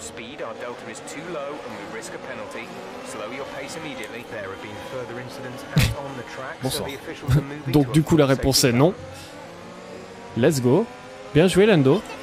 speed, our delta is too low and we risk a penalty. Slow your pace immediately. There have been further incidents out on the track, so the officials are moving. Donc du coup la réponse est non. Let's go. Bien joué Lando.